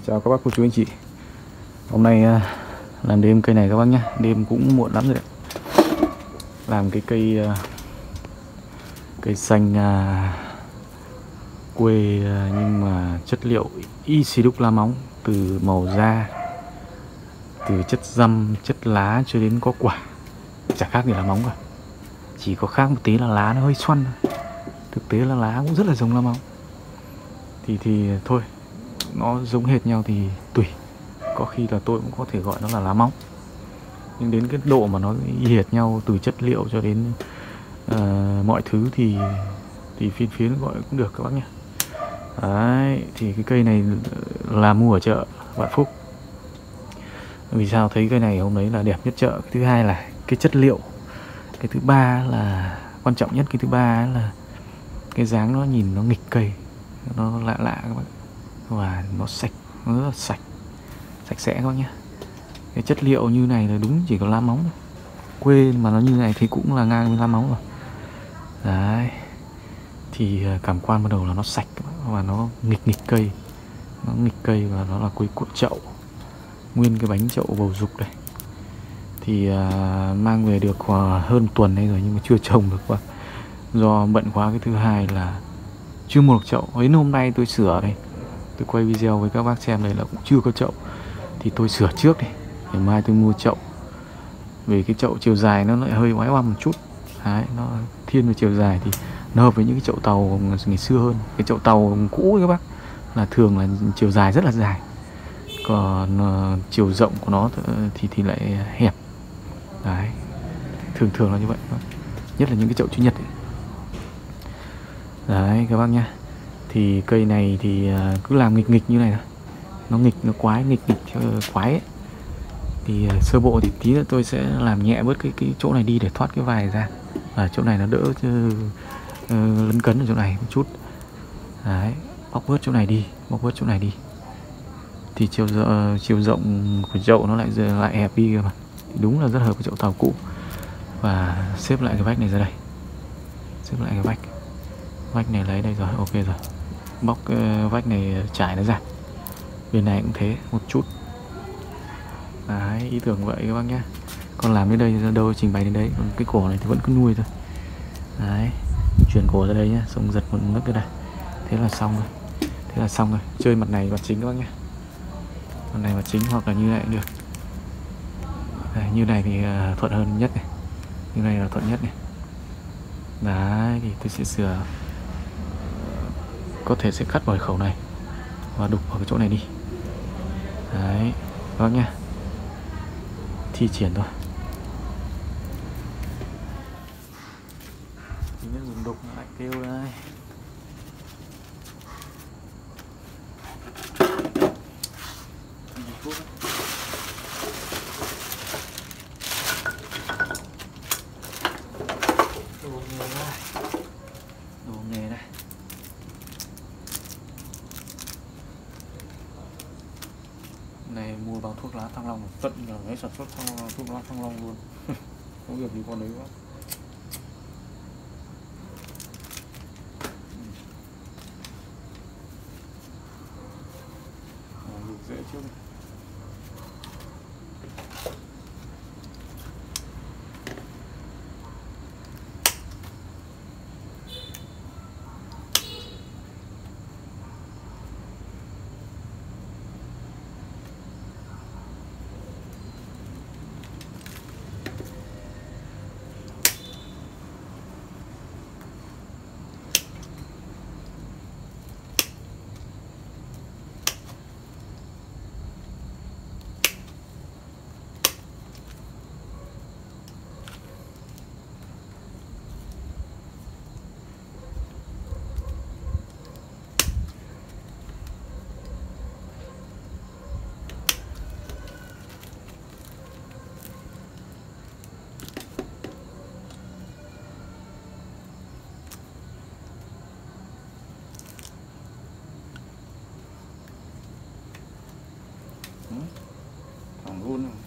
Chào các bác cô chú anh chị. Hôm nay làm đêm cây này các bác nhé. Đêm cũng muộn lắm rồi đấy. Làm cái cây xanh quê nhưng mà chất liệu y xì đúc lá móng. Từ màu da, từ chất răm, chất lá cho đến có quả, chả khác gì lá móng cả. Chỉ có khác một tí là lá nó hơi xoăn thôi. Thực tế là lá cũng rất là giống lá móng. Thì thôi, nó giống hệt nhau thì tùy. Có khi là tôi cũng có thể gọi nó là lá móng. Nhưng đến cái độ mà nó y hệt nhau từ chất liệu cho đến mọi thứ thì phiên gọi cũng được các bác nhé. Đấy, thì cái cây này là mua ở chợ Vạn Phúc. Vì sao thấy cây này hôm đấy là đẹp nhất chợ. Cái thứ hai là cái chất liệu. Cái thứ ba là quan trọng nhất, cái thứ ba là cái dáng nó nhìn nó nghịch cây, nó lạ lạ các bác. Và nó sạch, nó rất là sạch sẽ các bác nhé. Cái chất liệu như này là đúng chỉ có lá móng thôi. Quê mà nó như này thì cũng là ngang với lá móng rồi. Đấy. Thì cảm quan ban đầu là nó sạch và nó nghịch cây. Nó nghịch cây và nó là cây cuộn chậu. Nguyên cái bánh chậu bầu dục đây. Thì mang về được hơn tuần nay rồi nhưng mà chưa trồng được quá. Do bận quá. Cái thứ hai là chưa mua được chậu. Đến hôm nay tôi sửa đây, tôi quay video với các bác xem đây là cũng chưa có chậu. Thì tôi sửa trước đi, ngày mai tôi mua chậu. Vì cái chậu chiều dài nó lại hơi oái oăm một chút. Đấy, nó thiên về chiều dài thì nó hợp với những cái chậu tàu ngày xưa hơn. Cái chậu tàu cũ ấy các bác là thường là chiều dài rất là dài. Còn chiều rộng của nó thì lại hẹp. Đấy, thường là như vậy. Nhất là những cái chậu chữ nhật ấy. Đấy các bác nhá. Thì cây này thì cứ làm nghịch như này thôi. Nó nghịch, nó quái, nghịch quái ấy. Thì sơ bộ thì tí nữa tôi sẽ làm nhẹ bớt cái chỗ này đi để thoát cái vài ra. Và chỗ này nó đỡ lấn cấn ở chỗ này một chút. Đấy, bóc bớt chỗ này đi. Thì chiều rộng của chậu nó lại hẹp đi cơ mà. Thì đúng là rất hợp với chậu tàu cũ. Và xếp lại cái vách này ra đây. Xếp lại cái vách này lấy đây rồi, ok rồi. Bóc vách này trải nó ra. Bên này cũng thế một chút. Đấy, ý tưởng vậy các bác nhá. Còn làm đến đây ra đâu trình bày đến đấy. Còn cái cổ này thì vẫn cứ nuôi thôi. Đấy, chuyển cổ ra đây nhá, xong giật một nấc cái này. Thế là xong rồi. Chơi mặt này mặt chính các bác nhá. Mặt này mặt chính hoặc là như này cũng được. Đấy, như này thì thuận hơn nhất này. Như này là thuận nhất này. Đấy, thì tôi sẽ sửa. Có thể sẽ cắt vào khẩu này và đục vào cái chỗ này đi. Đấy, các bác nhá. Thi triển thôi. Thì nó dùng đục nó lại kêu đây. Đồ nghề đây. Này mua bao thuốc lá Thăng Long, tận là cái sản xuất thuốc lá Thăng Long luôn. Không việc gì con đấy quá. Dễ trước đi. Thẳng luôn rồi.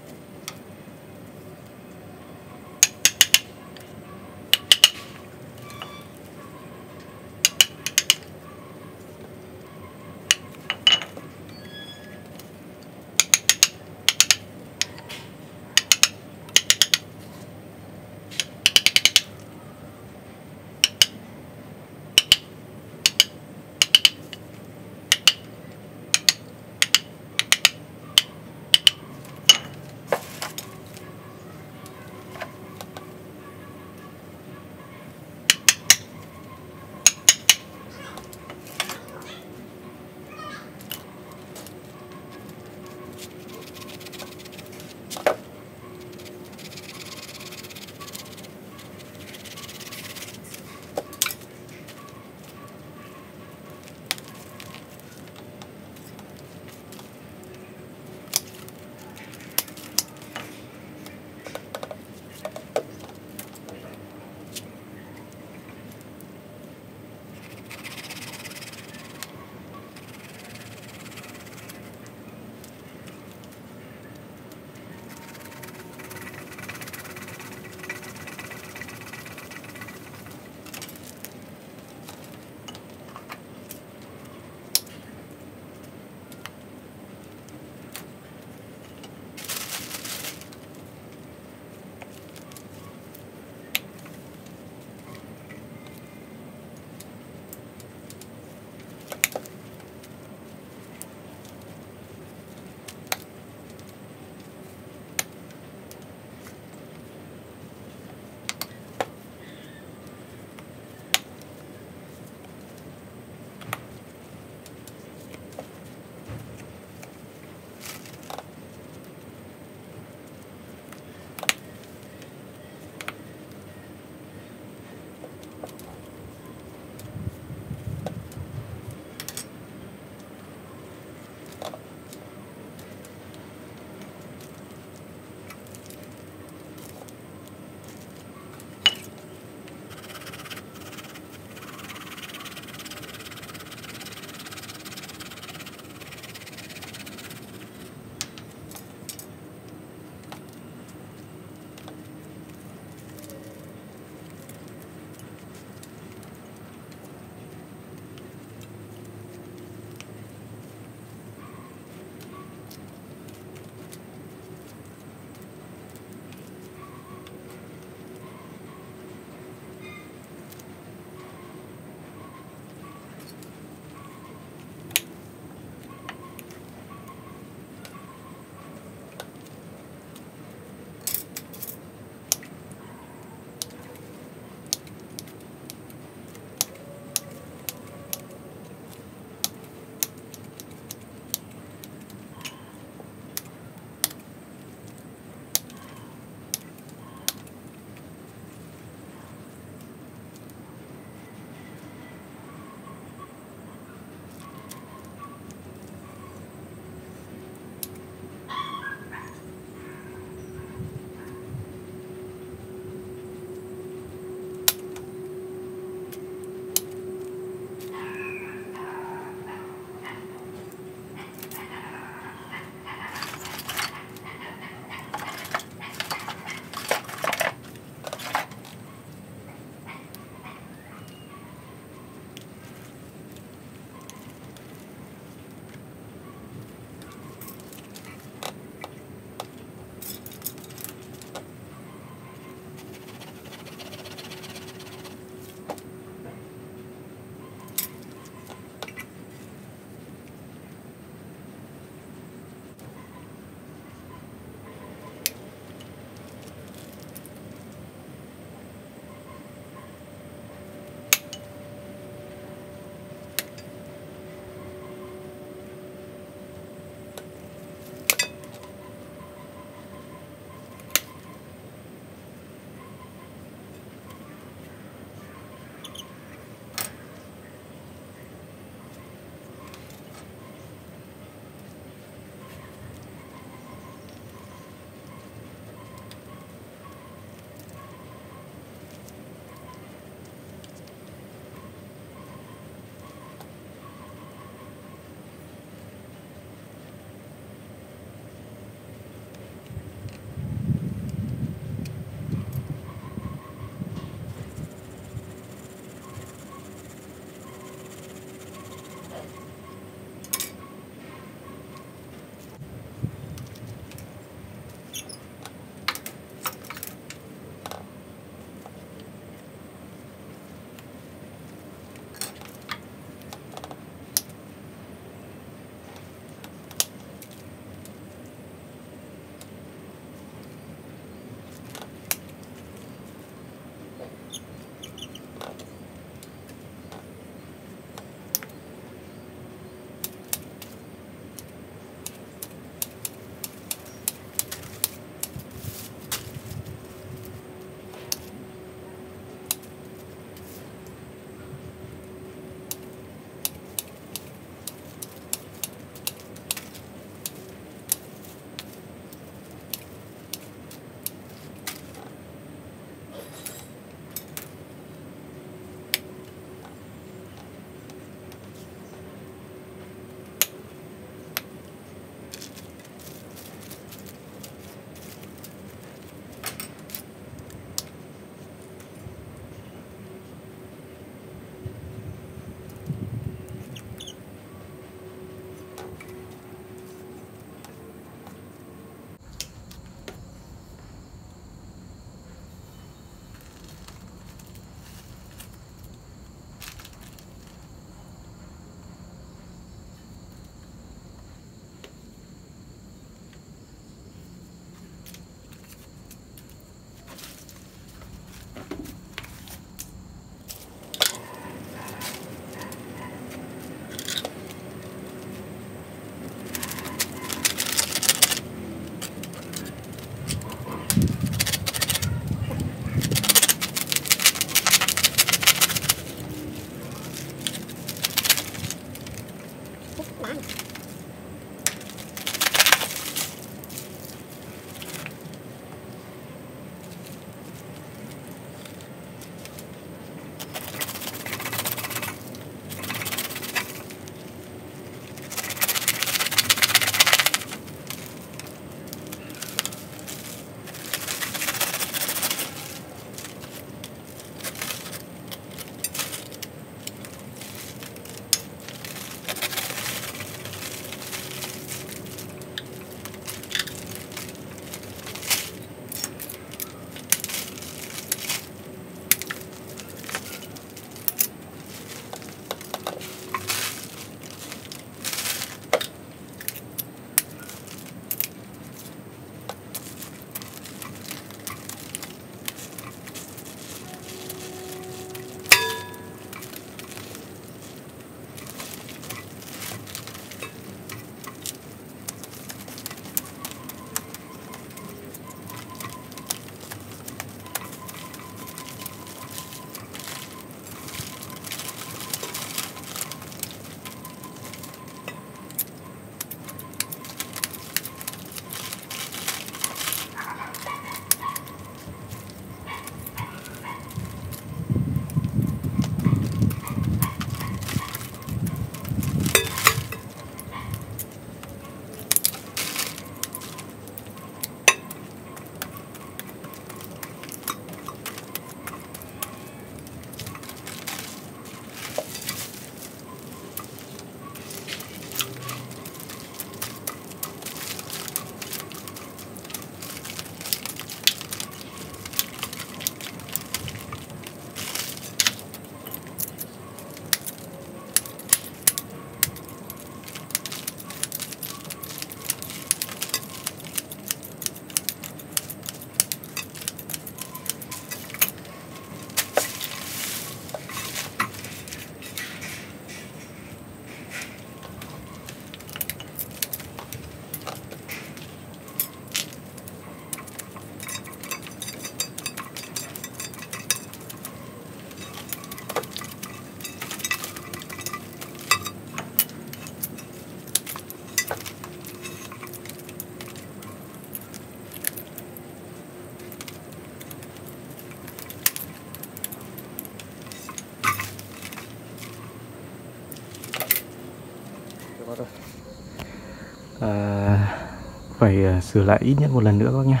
Phải sửa lại ít nhất một lần nữa các bác nhá,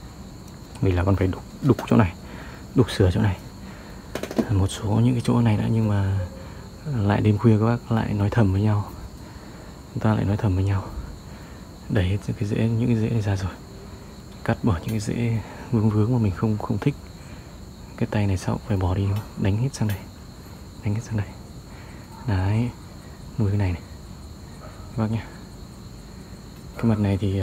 vì là còn phải đục chỗ này, đục sửa chỗ này, một số những cái chỗ này đã, nhưng mà lại đêm khuya các bác lại nói thầm với nhau, chúng ta lại nói thầm với nhau, đẩy hết cái rễ, những cái rễ này ra rồi, cắt bỏ những cái rễ vướng mà mình không thích. Cái tay này sau phải bỏ đi, đánh hết sang đây, đánh hết sang đây, đấy, nuôi cái này này các bác nhá. Cái mặt này thì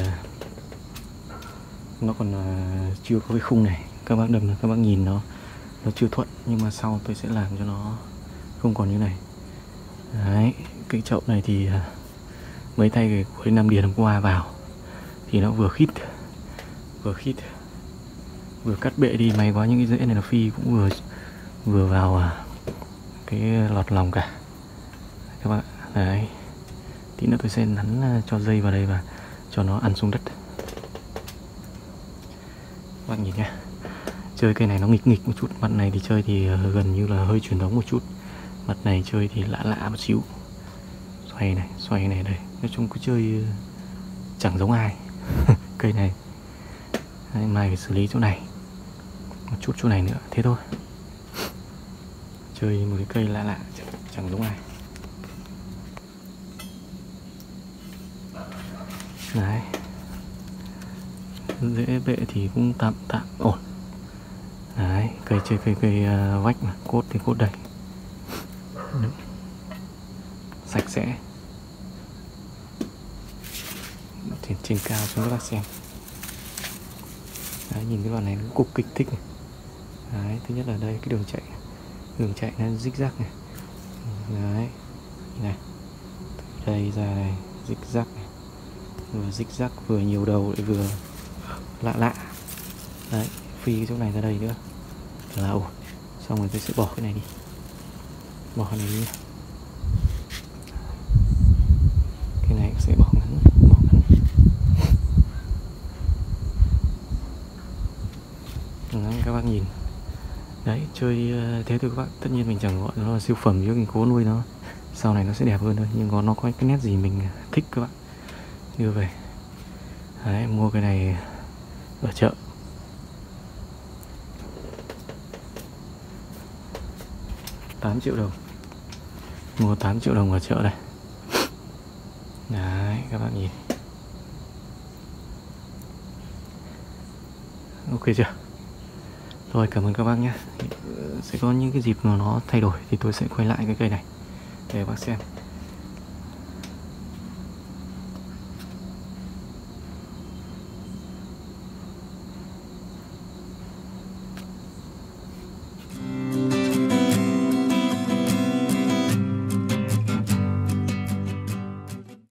nó còn chưa có cái khung này, các bác đâm, các bác nhìn nó chưa thuận, nhưng mà sau tôi sẽ làm cho nó không còn như này. Đấy, cái chậu này thì mấy tay cái cuối năm điền hôm qua vào thì nó vừa khít, vừa cắt bệ đi, may quá những cái rễ này nó phi cũng vừa vào cái lọt lòng cả các bạn. Đấy, tí nữa tôi sẽ nắn cho dây vào đây và cho nó ăn xuống đất. Các bạn nhìn nhá, chơi cây này nó nghịch một chút. Mặt này thì chơi thì gần như là hơi truyền thống một chút, mặt này chơi thì lạ một xíu. Xoay này đây, nói chung cứ chơi chẳng giống ai. Cây này đấy, mai phải xử lý chỗ này, một chút chỗ này nữa, thế thôi. Chơi một cái cây lạ chẳng giống ai. Đấy, rễ bệ thì cũng tạm ổn. Đấy, cây chơi cây vách mà, cốt thì cốt đầy. Đấy, sạch sẽ. Trên cao cho các bác xem. Đấy, nhìn cái đoạn này nó cục kịch thích này. Đấy, thứ nhất là đây cái đường chạy nó zigzag này. Đấy, này, từ đây ra này zigzag này, vừa zigzag vừa nhiều đầu lại vừa lạ. Đấy, phi cái chỗ này ra đây nữa là ổn. Xong rồi tôi sẽ bỏ cái này đi, bỏ cái này đi. sẽ bỏ ngắn, bỏ ngắn. Đấy, các bác nhìn đấy, chơi thế thôi các bác. Tất nhiên mình chẳng gọi nó là siêu phẩm chứ mình cố nuôi nó sau này nó sẽ đẹp hơn thôi, nhưng nó có cái nét gì mình thích các bạn đưa về. Đấy, mua cái này ở chợ 8 triệu đồng, mua 8 triệu đồng ở chợ này. Đấy, các bạn nhìn ok chưa? Rồi, cảm ơn các bác nhé. Sẽ có những cái dịp mà nó thay đổi thì tôi sẽ quay lại cái cây này để các bác xem.